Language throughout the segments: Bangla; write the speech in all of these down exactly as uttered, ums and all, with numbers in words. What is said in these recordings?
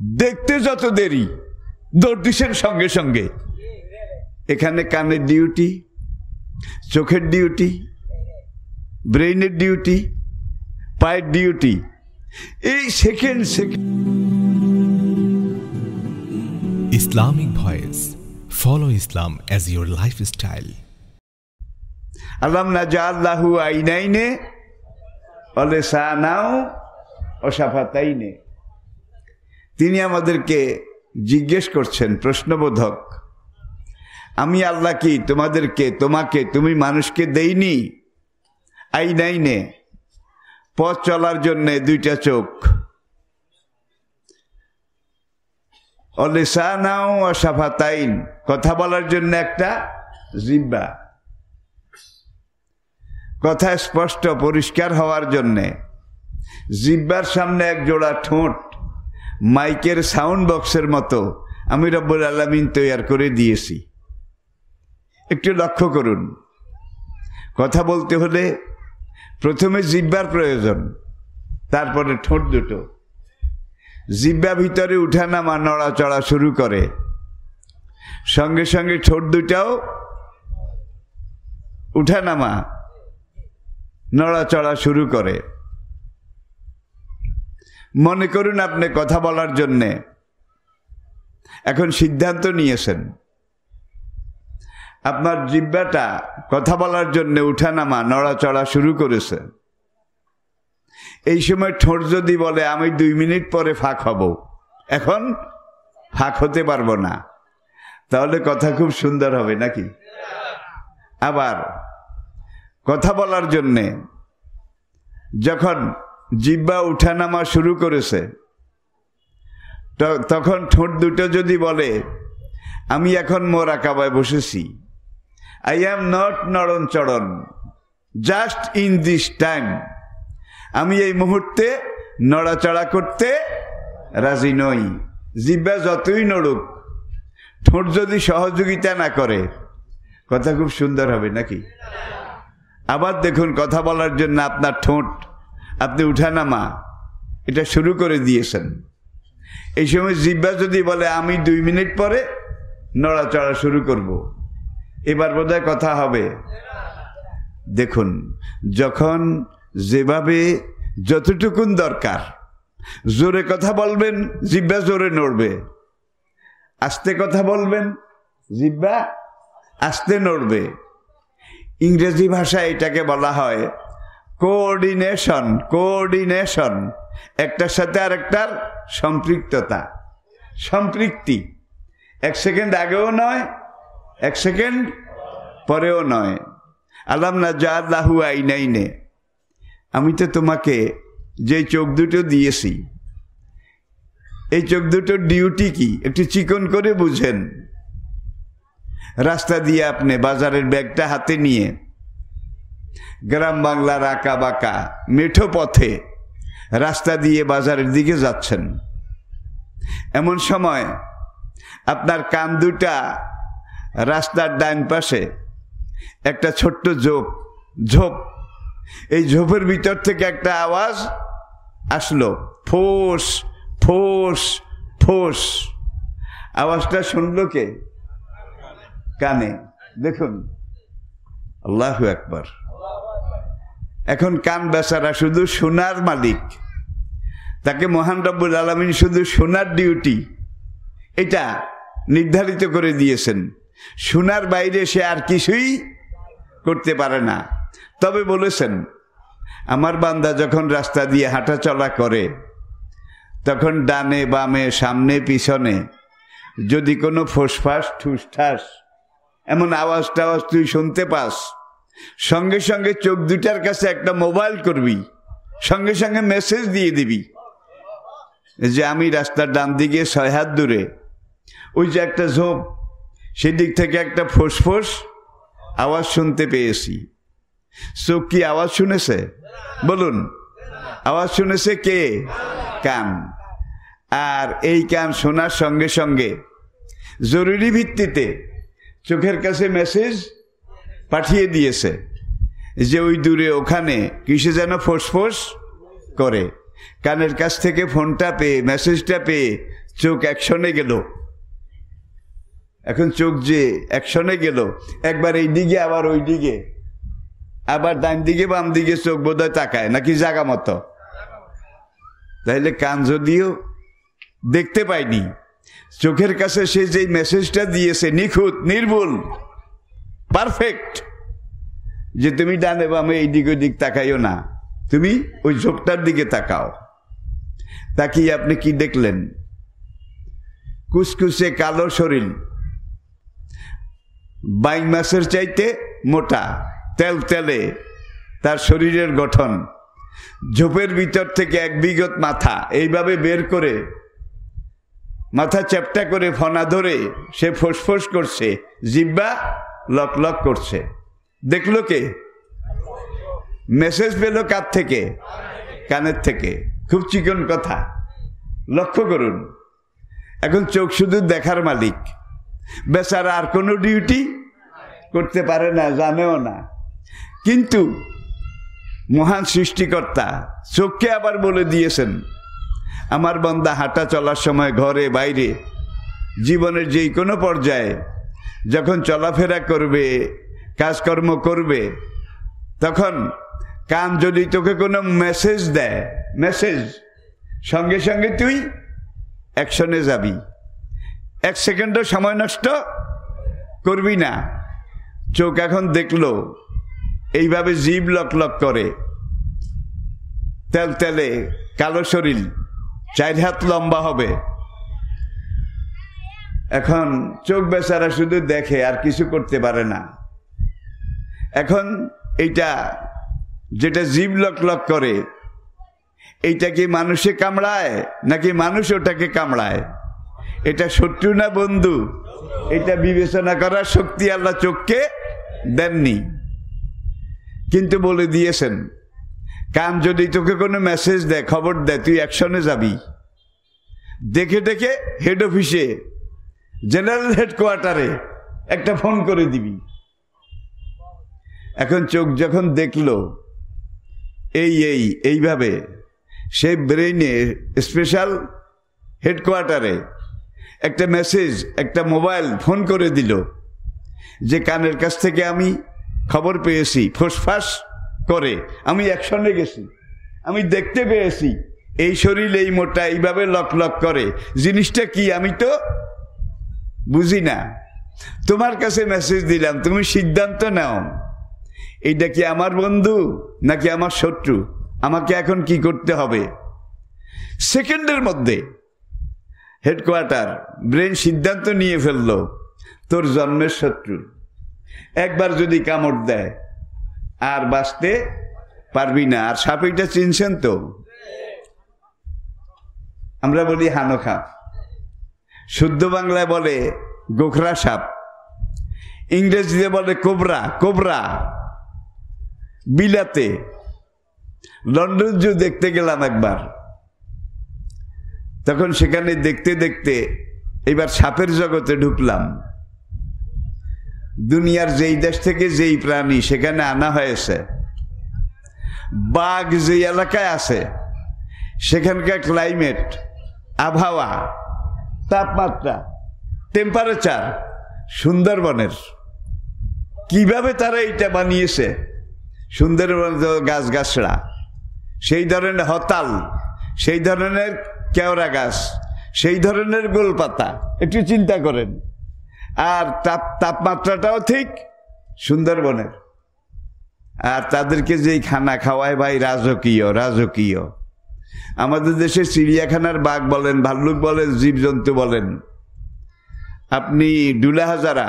দেখতে যত দেরি দৌড় দিছেন সঙ্গে সঙ্গে। এখানে কানের ডিউটি, চোখের ডিউটি, ব্রেইনের ডিউটি, পায়ের ডিউটি, এই second second. Islamic Voice. Follow Islam as your lifestyle. আলাম নাজাল লাহু আইনাইনে ওয়া লিসানাও ওয়া শাফাতাইনে। তিনি আমাদেরকে জিজ্ঞেস করছেন প্রশ্নবোধক, আমি আল্লাহ কি তোমাদেরকে, তোমাকে, তুমি মানুষকে দেইনি আইনাইনে, পথ চলার জন্য দুইটা চোখ, ওয়া লিসানাও ওয়া শাফাতাইন, কথা বলার জন্য একটা জিহ্বা, কথা স্পষ্ট পরিষ্কার হওয়ার জন্যে জিহ্বার সামনে এক জোড়া ঠোঁট, মাইকের সাউন্ড বক্সের মতো আমি রব্বুল আলামিন তৈরি করে দিয়েছি। একটু লক্ষ্য করুন, কথা বলতে হলে প্রথমে জিহ্বার প্রয়োজন, তারপরে ঠোঁট দুটো। জিহ্বা ভিতরে উঠানামা নড়াচড়া শুরু করে, সঙ্গে সঙ্গে ঠোঁট দুটাও উঠানামা নড়াচড়া শুরু করে। মনে করুন আপনি কথা বলার জন্যে এখন সিদ্ধান্ত নিয়েছেন, আপনার জিহ্বাটা কথা বলার জন্য উঠানামা নড়াচড়া শুরু করেছে। এই সময় ঠোঁট যদি বলে আমি দুই মিনিট পরে ফাঁক হব, এখন ফাঁক হতে পারবো না, তাহলে কথা খুব সুন্দর হবে নাকি? আবার কথা বলার জন্যে যখন জিহ্বা উঠানামা শুরু করেছে, তখন ঠোঁট দুটো যদি বলে আমি এখন মোরাকাবায় বসেছি, আই অ্যাম নট নড়ন চড়ন, জাস্ট ইন দিস টাইম, আমি এই মুহূর্তে নড়াচড়া করতে রাজি নই। জিহ্বা যতই নড়ুক, ঠোঁট যদি সহযোগিতা না করে, কথা খুব সুন্দর হবে নাকি? আবার দেখুন, কথা বলার জন্য আপনার ঠোঁট, আপনি উঠানামা এটা শুরু করে দিয়েছেন। এই সময় জিহ্বা যদি বলে আমি দুই মিনিট পরে নড়াচড়া শুরু করব, এবার বোধহয় কথা হবে। দেখুন, যখন যেভাবে যতটুকুন দরকার জোরে কথা বলবেন, জিহ্বা জোরে নড়বে, আস্তে কথা বলবেন, জিহ্বা আস্তে নড়বে। ইংরেজি ভাষায় এটাকে বলা হয় কোঅর্ডিনেশন। কোঅর্ডিনেশন, একটার সাথে আরেকটার সম্পৃক্ততা, সম্পৃক্তি। এক সেকেন্ড আগেও নয়, এক সেকেন্ড পরেও নয়। আলাম নাজাল লাহু আইনাইনে, আমি তো তোমাকে যে চোখ দুটো দিয়েছি, এই চোখ দুটোর ডিউটি কি একটু চিকন করে বুঝেন। রাস্তা দিয়ে আপনি বাজারের ব্যাগটা হাতে নিয়ে গ্রাম বাংলার আঁকা বাঁকা মেঠো পথে রাস্তা দিয়ে বাজারের দিকে যাচ্ছেন। এমন সময় আপনার কান দুটা রাস্তার ডান পাশে একটা ছোট্ট ঝোপ ঝোপ এই ঝোপের ভিতর থেকে একটা আওয়াজ আসলো, ফোঁস ফোঁস ফোঁস। আওয়াজটা শুনলো কে? কানে। দেখুন, আল্লাহু আকবার। এখন কান বেচারা শুধু শোনার মালিক, তাকে মহান রব্বুল আলামিন শুধু শোনার ডিউটি এটা নির্ধারিত করে দিয়েছেন। শোনার বাইরে সে আর কিছুই করতে পারে না। তবে বলেছেন, আমার বান্দা যখন রাস্তা দিয়ে হাঁটা চলা করে, তখন ডানে বামে সামনে পিছনে যদি কোনো ফোসফাস ঠুসঠাস এমন আওয়াজ টাওয়াজ তুই শুনতে পাস, সঙ্গে সঙ্গে চোখ দুটার কাছে একটা মোবাইল করবি, সঙ্গে সঙ্গে মেসেজ দিয়ে দিবি যে আমি রাস্তার ডান দিকে ছয় হাত দূরে ওই যে একটা ঝোপ, সেদিক থেকে একটা ফোসফোস আওয়াজ শুনতে পেয়েছি। চোখ কি আওয়াজ শুনেছে? বলুন, আওয়াজ শুনেছে কে? কান। আর এই কান শোনার সঙ্গে সঙ্গে জরুরি ভিত্তিতে চোখের কাছে মেসেজ পাঠিয়ে দিয়েছে যে ওই দূরে ওখানে কিসে যেন ফোঁস ফোঁস করে। কানের কাছ থেকে ফোনটা পেয়ে, মেসেজটা পেয়ে চোখ অ্যাকশনে গেল। এখন চোখ যে অ্যাকশনে গেল, একবার এই দিকে আবার ওই দিকে, আবার ডান দিকে বাম দিকে চোখ বোধহয় তাকায় নাকি জাগা মতো। তাইলে কান যদিও দেখতে পাইনি, চোখের কাছে সে যে মেসেজটা দিয়েছে নিখুঁত, নির্ভুল, পারফেক্ট, যে তুমি ডানে বামে এই দিক ওই দিক তাকাইও না, তুমি ওই চোখটার দিকে তাকাও। তাকিয়ে আপনি কি দেখলেন? কুচকুচে কালো শরীর, বাইং মাছের চাইতে মোটা, তেল তেলে তার শরীরের গঠন, ঝোপের ভিতর থেকে এক বিগত মাথা এইভাবে বের করে, মাথা চ্যাপটা করে ফনা ধরে সে ফোঁস করছে, জিহ্বা লক লক করছে। দেখলো কে? মেসেজ পেল কার থেকে? কানের থেকে। খুব চিকন কথা, লক্ষ্য করুন। এখন চোখ শুধু দেখার মালিক, বেচারা আর কোনো ডিউটি করতে পারে না, জানেও না। কিন্তু মহান সৃষ্টিকর্তা চোখকে আবার বলে দিয়েছেন, আমার বান্দা হাঁটা চলার সময় ঘরে বাইরে জীবনের যেই কোনো পর্যায়ে যখন চলাফেরা করবে, কাজকর্ম করবে, তখন কান যদি তোকে কোনো মেসেজ দেয়, মেসেজ সঙ্গে সঙ্গে তুই অ্যাকশনে যাবি, এক সেকেন্ডও সময় নষ্ট করবি না। চোখ এখন দেখলো এইভাবে জিভ লক লক করে, তেল তেলে কালো শরীর, চার হাত লম্বা হবে। এখন চোখ বেচারা শুধু দেখে, আর কিছু করতে পারে না। এখন এইটা যেটা জিভ লক লক করে, এইটা কি মানুষে কামড়ায় নাকি মানুষ ওটাকে কামড়ায়? এটা শত্রু না বন্ধু? এটা বিবেচনা করার শক্তি আল্লাহ চোখকে দেননি, কিন্তু বলে দিয়েছেন কান যদি তোকে কোনো মেসেজ দেয়, খবর দেয়, তুই অ্যাকশনে যাবি। দেখে দেখে হেড অফিসে, জেনারেল হেডকোয়ার্টারে একটা ফোন করে দিবি। এখন চোখ যখন দেখলো এই এই এইভাবে, সে ব্রেইনে স্পেশাল হেডকোয়ার্টারে একটা মেসেজ, একটা মোবাইল ফোন করে দিল যে কানের কাছ থেকে আমি খবর পেয়েছি, ফোসফাস করে আমি অ্যাকশনে গেছি, আমি দেখতে পেয়েছি এই শরীর এই মোটা এইভাবে লক লক করে, জিনিসটা কি আমি তো বুঝি না, তোমার কাছে মেসেজ দিলাম, তুমি সিদ্ধান্ত নাও এইটা কি আমার বন্ধু নাকি আমার শত্রু, আমাকে এখন কি করতে হবে। সেকেন্ডের মধ্যে হেডকোয়ার্টার ব্রেন সিদ্ধান্ত নিয়ে ফেললো তোর জন্মের শত্রু, একবার যদি কামড় দেয় আর বাঁচতে পারবি না। আর সাপ এটা চিনছেন তো, আমরা বলি হানোখা, শুদ্ধ বাংলায় বলে গোখরা সাপ, ইংরেজিতে বলে কোবরা। কোবরা বিলাতে লন্ডন জু দেখতে গেলাম একবার, তখন সেখানে দেখতে দেখতে এবার সাপের জগতে ঢুকলাম। দুনিয়ার যেই দেশ থেকে যেই প্রাণী সেখানে আনা হয়েছে, বাঘ যে এলাকায় আছে সেখানকার ক্লাইমেট, আবহাওয়া, তাপমাত্রা, টেম্পারেচার সুন্দরবনের। কিভাবে তারা এটা বানিয়েছে? সুন্দরবন গাছগাছড়া, সেই ধরনের হতাল, সেই ধরনের কেওড়া গাছ, সেই ধরনের গোলপাতা, একটু চিন্তা করেন। আর তাপ তাপমাত্রাটাও ঠিক সুন্দরবনের। আর তাদেরকে যেই খানা খাওয়ায় ভাই রাজকীয়, রাজকীয়। আমাদের দেশে চিড়িয়াখানার বাঘ বলেন, ভাল্লুক বলেন, জীবজন্তু বলেন, আপনি ডুলাহাজারা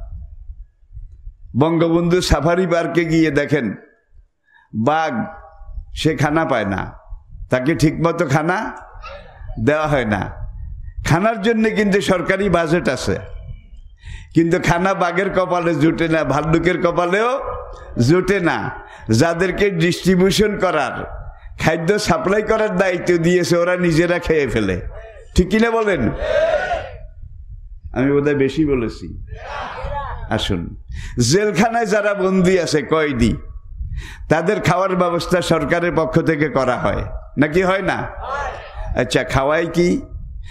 বঙ্গবন্ধু সাফারি পার্কে গিয়ে দেখেন বাঘ সে খানা পায় না, তাকে ঠিকমতো খানা দেওয়া হয় না। খানার জন্য কিন্তু সরকারি বাজেট আছে, কিন্তু খানা বাঘের কপালে জুটে না, ভাল্লুকের কপালেও জুটে না। যাদেরকে ডিস্ট্রিবিউশন করার, খাদ্য সাপ্লাই করার দায়িত্ব দিয়েছে ওরা নিজেরা খেয়ে ফেলে। ঠিক কিনা বলেন? আমি বোধহয় বেশি বলেছি। আসুন, জেলখানায় যারা বন্দী আছে, কয়েদি, তাদের খাওয়ার ব্যবস্থা সরকারের পক্ষ থেকে করা হয় নাকি হয় না? আচ্ছা, খাওয়াই কি?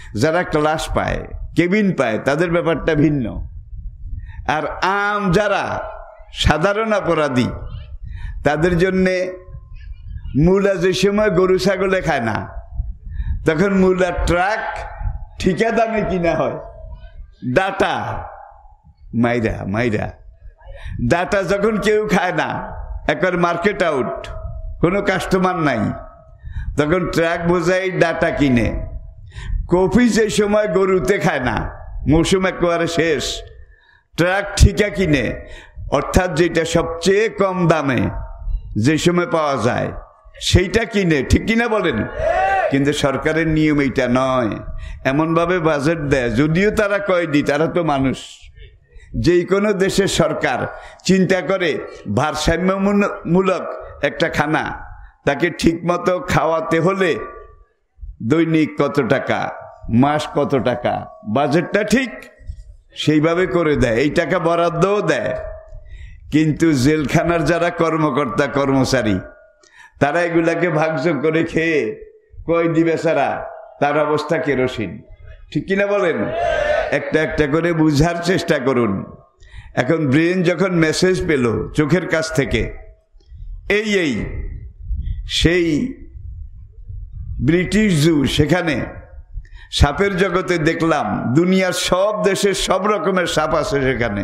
যারা ক্লাস পায়, কেবিন পায়, তাদের ব্যাপারটা ভিন্ন। আর আম যারা সাধারণ অপরাধী, তাদের জন্যে মূলা যে সময় গরু ছাগলে খায় না, তখন মূলার ট্রাক ঠিকা দামে কিনা হয়। ডাটা মাইরা মাইরা ডাটা যখন কেউ খায় না, একবার মার্কেট আউট, কোনো কাস্টমার নাই, তখন ট্রাক বোঝাই ডাটা কিনে। কফি যে সময় গরুতে খায় না, মৌসুম একেবারে শেষ, ট্রাক ঠিকা কিনে, অর্থাৎ যেটা সবচেয়ে কম দামে যে সময় পাওয়া যায় সেইটা কিনে। ঠিক কিনা বলেন? কিন্তু সরকারের নিয়ম এইটা নয়, এমনভাবে বাজেট দেয়, যদিও তারা কয়দি, তারা তো মানুষ। যেই কোনো দেশের সরকার চিন্তা করে ভারসাম্যমূলক একটা খানা তাকে ঠিকমতো খাওয়াতে হলে দৈনিক কত টাকা, মাস কত টাকা, বাজেটটা ঠিক সেইভাবে করে দেয়, এই টাকা বরাদ্দও দেয়। কিন্তু জেলখানার যারা কর্মকর্তা কর্মচারী, তারা এগুলাকে ভাগযোগ করে খেয়ে কয়েদি বেচারা, তার অবস্থা কেরোসিন। ঠিক কিনা বলেন? একটা একটা করে বুঝার চেষ্টা করুন। এখন ব্রেন যখন মেসেজ পেল চোখের কাছ থেকে, এই এই সেই ব্রিটিশ জু, সেখানে সাপের জগতে দেখলাম দুনিয়ার সব দেশের সব রকমের সাপ আছে সেখানে।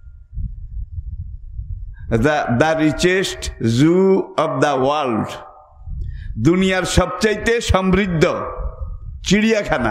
The richest zoo of the world, দুনিয়ার সবচাইতে সমৃদ্ধ চিড়িয়াখানা।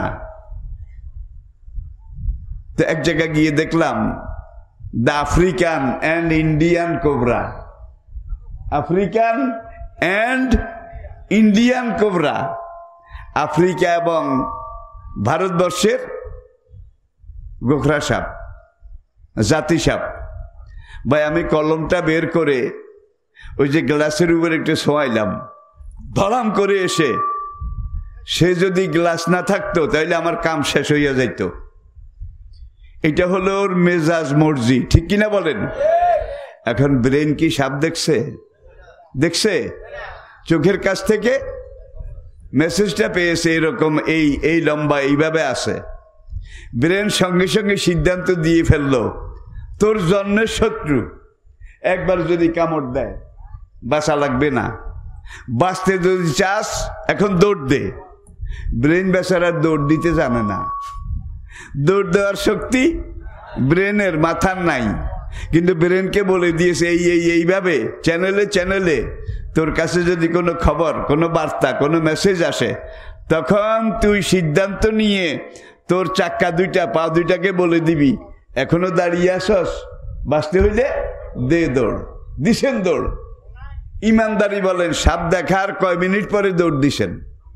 তো এক জায়গায় গিয়ে দেখলাম the African and Indian cobra, African and Indian cobra, Africa এবং ভারতবর্ষের গোখরা সাপ, জাতি সাপ। ভাই আমি কলমটা বের করে ওই যে গ্লাসের উপর একটু শোয়াইলাম, ধরাম করে এসে সে যদি গ্লাস না থাকতো তাহলে আমার কাম শেষ হইয়া যাইত। এটা হলো ওর মেজাজ মর্জি। ঠিক কিনা বলেন? এখন ব্রেন কি সাপ দেখছে? দেখছে? চোখের কাছ থেকে মেসেজটা পেয়েছে, এরকম এই এই লম্বা এইভাবে আছে। ব্রেন সঙ্গে সঙ্গে সিদ্ধান্ত দিয়ে ফেললো, তোর জন্মের শত্রু একবার যদি কামড় দেয় বাঁচা লাগবে না, বাঁচতে যদি চাস এখন দৌড় দে। ব্রেন বেচারা দৌড় দিতে জানে না, দৌড় দেওয়ার শক্তি ব্রেনের, মাথার নাই। কিন্তু ব্রেনকে বলে দিয়েছে এই এই এইভাবে চ্যানেলে চ্যানেলে তোর কাছে যদি কোনো খবর, কোনো বার্তা, কোনো মেসেজ আসে, তখন তুই সিদ্ধান্ত নিয়ে তোর চাক্কা দুইটা, পা দুইটাকে বলে দিবি, এখনো দাঁড়িয়ে আসস, বাঁচতে হইলে দে দৌড়। দিছেন দৌড়। ইমানদারি বলেন, সাপ দেখার কয় মিনিট পরে দৌড় দিছেন?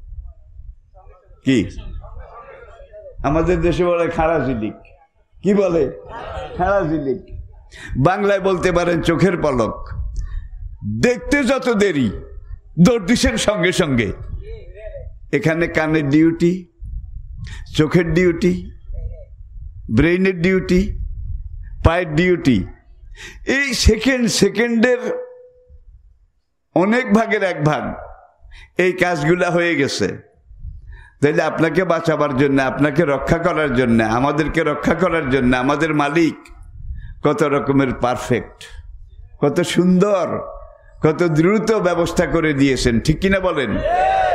কি আমাদের দেশে বলে খাড়া ঝিলিক। কি বলে? খাড়া ঝিলিক। বাংলায় বলতে পারেন চোখের পলক। দেখতে যত দেরি, দৌড় দিছেন সঙ্গে সঙ্গে। এখানে কানের ডিউটি, চোখের ডিউটি, ব্রেইনের ডিউটি, পায়ের ডিউটি, এই সেকেন্ড সেকেন্ডের অনেক ভাগের এক ভাগ এই কাজগুলা হয়ে গেছে। তাইলে আপনাকে বাঁচাবার জন্য, আপনাকে রক্ষা করার জন্য, আমাদেরকে রক্ষা করার জন্য আমাদের মালিক কত রকমের পারফেক্ট, কত সুন্দর, কত দ্রুত ব্যবস্থা করে দিয়েছেন। ঠিক কিনা বলেন?